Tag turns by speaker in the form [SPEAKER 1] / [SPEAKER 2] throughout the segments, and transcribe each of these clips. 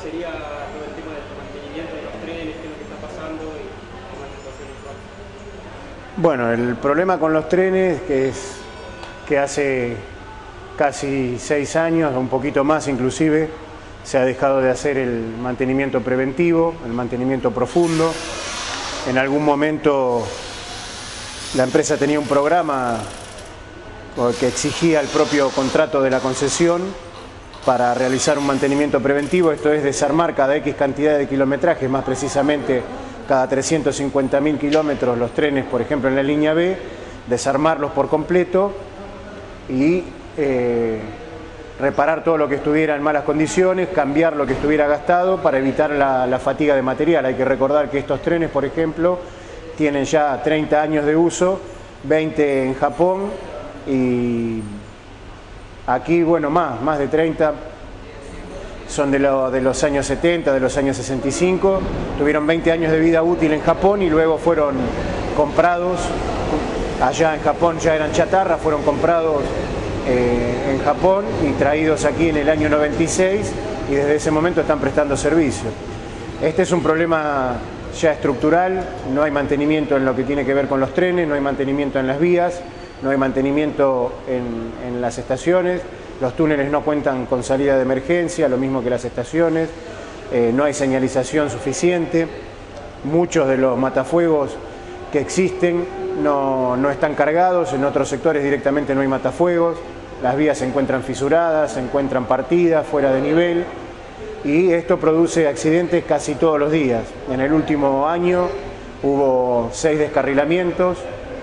[SPEAKER 1] sería todo el tema del mantenimiento de los trenes, qué es lo que está pasando y cómo es la situación actual.
[SPEAKER 2] Bueno, el problema con los trenes es que hace casi 6 años, un poquito más inclusive, se ha dejado de hacer el mantenimiento preventivo, el mantenimiento profundo. En algún momento la empresa tenía un programa que exigía el propio contrato de la concesión para realizar un mantenimiento preventivo, esto es desarmar cada X cantidad de kilometraje, más precisamente cada 350.000 kilómetros los trenes, por ejemplo en la línea B, desarmarlos por completo y reparar todo lo que estuviera en malas condiciones, cambiar lo que estuviera gastado para evitar la fatiga de material. Hay que recordar que estos trenes, por ejemplo, tienen ya 30 años de uso, 20 en Japón y aquí, bueno, más de 30, son de los años 70, de los años 65, tuvieron 20 años de vida útil en Japón y luego fueron comprados, allá en Japón ya eran chatarra, fueron comprados en Japón y traídos aquí en el año 96 y desde ese momento están prestando servicio. Este es un problema ya estructural, no hay mantenimiento en lo que tiene que ver con los trenes, no hay mantenimiento en las vías, no hay mantenimiento en las estaciones, los túneles no cuentan con salida de emergencia, lo mismo que las estaciones, no hay señalización suficiente, muchos de los matafuegos que existen no están cargados, en otros sectores directamente no hay matafuegos, las vías se encuentran fisuradas, se encuentran partidas, fuera de nivel y esto produce accidentes casi todos los días. En el último año hubo 6 descarrilamientos,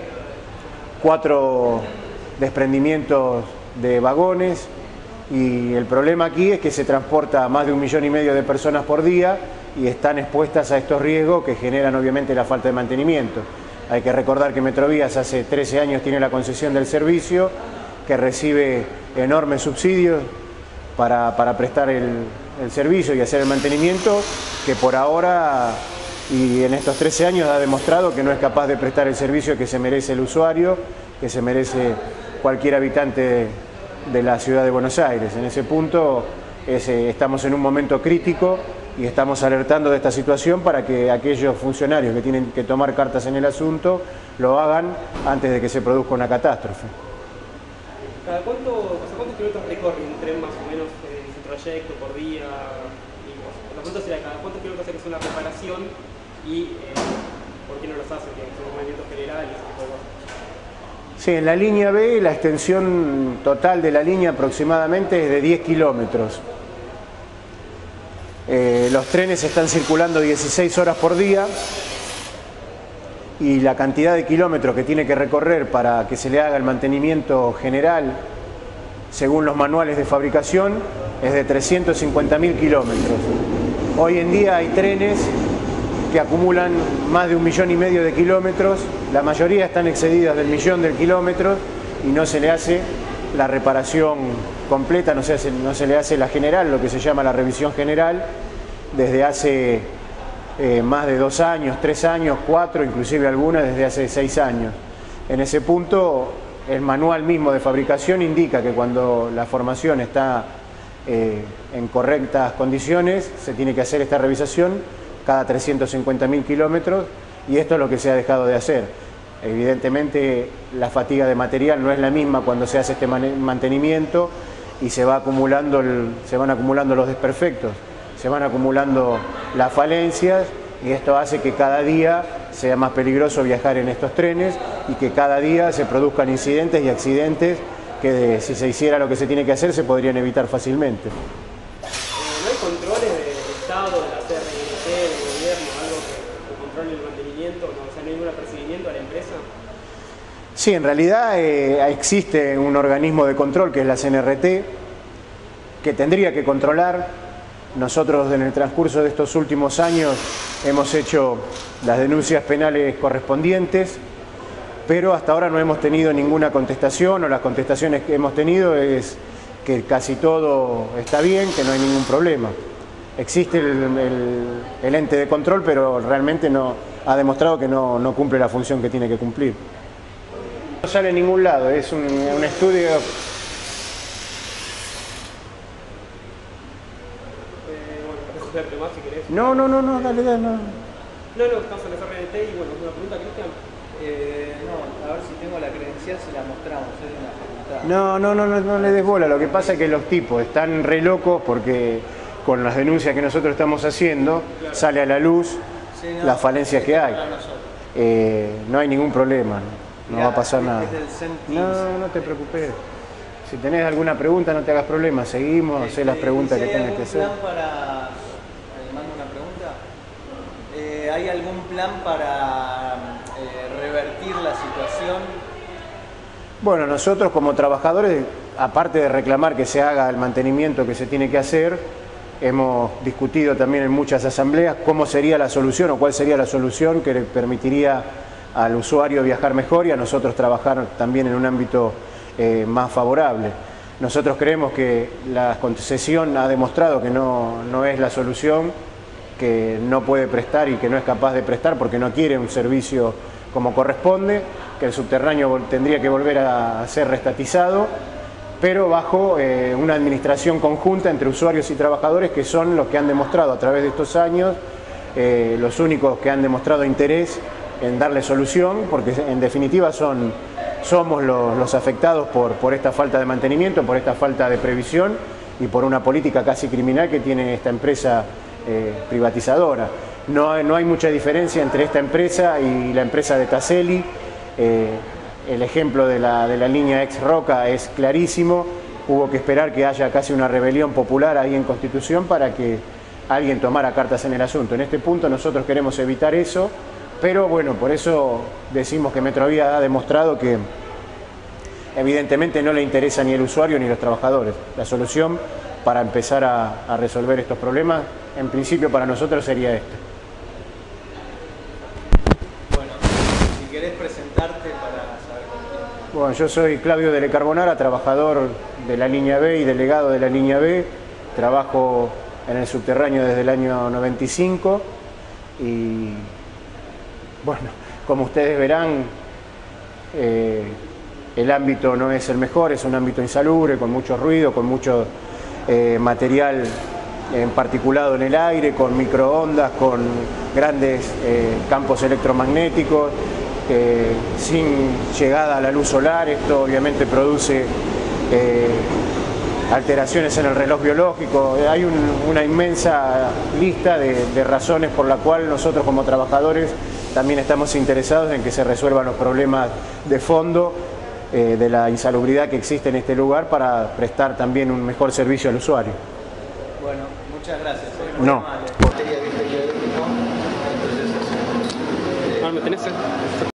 [SPEAKER 2] 4 desprendimientos de vagones y el problema aquí es que se transporta a más de 1,5 millones de personas por día y están expuestas a estos riesgos que generan obviamente la falta de mantenimiento. Hay que recordar que Metrovías hace 13 años tiene la concesión del servicio, que recibe enormes subsidios para prestar el servicio y hacer el mantenimiento, que por ahora y en estos 13 años ha demostrado que no es capaz de prestar el servicio que se merece el usuario, que se merece cualquier habitante de la ciudad de Buenos Aires. En ese punto estamos en un momento crítico y estamos alertando de esta situación para que aquellos funcionarios que tienen que tomar cartas en el asunto lo hagan antes de que se produzca una catástrofe.
[SPEAKER 1] ¿Cada cuántos kilómetros recorre un tren más o menos en su trayecto por día? Y, la pregunta sería, ¿cada cuántos kilómetros hay que hacer una reparación y por qué no los hacen? ¿Que son movimientos generales?
[SPEAKER 2] Sí, en la línea B la extensión total de la línea aproximadamente es de 10 kilómetros. Los trenes están circulando 16 horas por día y la cantidad de kilómetros que tiene que recorrer para que se le haga el mantenimiento general, según los manuales de fabricación, es de 350.000 kilómetros. Hoy en día hay trenes que acumulan más de 1,5 millones de kilómetros, la mayoría están excedidas del 1.000.000 de kilómetros y no se le hace la reparación completa, no se le hace la general, lo que se llama la revisión general, desde hace más de 2 años, 3 años, 4, inclusive algunas desde hace 6 años. En ese punto, el manual mismo de fabricación indica que cuando la formación está en correctas condiciones, se tiene que hacer esta revisación cada 350.000 kilómetros y esto es lo que se ha dejado de hacer. Evidentemente la fatiga de material no es la misma cuando se hace este mantenimiento y se van acumulando los desperfectos, se van acumulando las falencias y esto hace que cada día sea más peligroso viajar en estos trenes y que cada día se produzcan incidentes y accidentes que si se hiciera lo que se tiene que hacer se podrían evitar fácilmente.
[SPEAKER 1] ¿No hay controles del Estado, de la CRNT, del gobierno, algo que controle el mantenimiento? ¿No? O sea, ¿no hay ningún apercibimiento a la empresa?
[SPEAKER 2] Sí, en realidad existe un organismo de control que es la CNRT, que tendría que controlar. Nosotros en el transcurso de estos últimos años hemos hecho las denuncias penales correspondientes, pero hasta ahora no hemos tenido ninguna contestación, o las contestaciones que hemos tenido es que casi todo está bien, que no hay ningún problema. Existe el ente de control, pero realmente no ha demostrado que no cumple la función que tiene que cumplir. No sale en ningún lado, es un estudio.
[SPEAKER 1] Bueno, hacerte más si querés.
[SPEAKER 2] No, dale, no.
[SPEAKER 1] No, estamos en el FRNT y bueno, una pregunta, Cristian.
[SPEAKER 3] No, a ver si tengo la credencial, se la mostramos, es de una facultad.
[SPEAKER 2] No le des bola, lo que pasa es que los tipos están re locos porque con las denuncias que nosotros estamos haciendo, claro, sale a la luz las falencias que hay. No hay ningún problema, no va a pasar nada. No te preocupes. Si tenés alguna pregunta, no te hagas problema, seguimos, hacé las preguntas que tengas que hacer.
[SPEAKER 3] Mando una pregunta. ¿Hay algún plan para revertir la situación?
[SPEAKER 2] Bueno, nosotros como trabajadores, aparte de reclamar que se haga el mantenimiento que se tiene que hacer, hemos discutido también en muchas asambleas cómo sería la solución o cuál sería la solución que le permitiría al usuario viajar mejor y a nosotros trabajar también en un ámbito más favorable. Nosotros creemos que la concesión ha demostrado que no es la solución, que no puede prestar y que no es capaz de prestar porque no quiere un servicio como corresponde, que el subterráneo tendría que volver a ser restatizado, pero bajo una administración conjunta entre usuarios y trabajadores que son los que han demostrado a través de estos años, los únicos que han demostrado interés en darle solución, porque en definitiva somos los afectados por esta falta de mantenimiento, por esta falta de previsión y por una política casi criminal que tiene esta empresa privatizadora. No hay mucha diferencia entre esta empresa y la empresa de Taselli. El ejemplo de la línea ex Roca es clarísimo. Hubo que esperar que haya casi una rebelión popular ahí en Constitución para que alguien tomara cartas en el asunto. En este punto nosotros queremos evitar eso, pero bueno, por eso decimos que Metrovía ha demostrado que evidentemente no le interesa ni el usuario ni los trabajadores. La solución para empezar a resolver estos problemas, en principio para nosotros sería esta.
[SPEAKER 3] Bueno, si querés presentarte para saber con quién.
[SPEAKER 2] Bueno, yo soy Claudio Dele Carbonara, trabajador de la línea B y delegado de la línea B. Trabajo en el subterráneo desde el año 95 y bueno, como ustedes verán, el ámbito no es el mejor, es un ámbito insalubre, con mucho ruido, con mucho material particulado en el aire, con microondas, con grandes campos electromagnéticos, sin llegada a la luz solar. Esto obviamente produce alteraciones en el reloj biológico. Hay una inmensa lista de razones por la cual nosotros como trabajadores también estamos interesados en que se resuelvan los problemas de fondo de la insalubridad que existe en este lugar para prestar también un mejor servicio al usuario.
[SPEAKER 3] Bueno, muchas gracias.
[SPEAKER 2] No.
[SPEAKER 1] ¿Me tenés?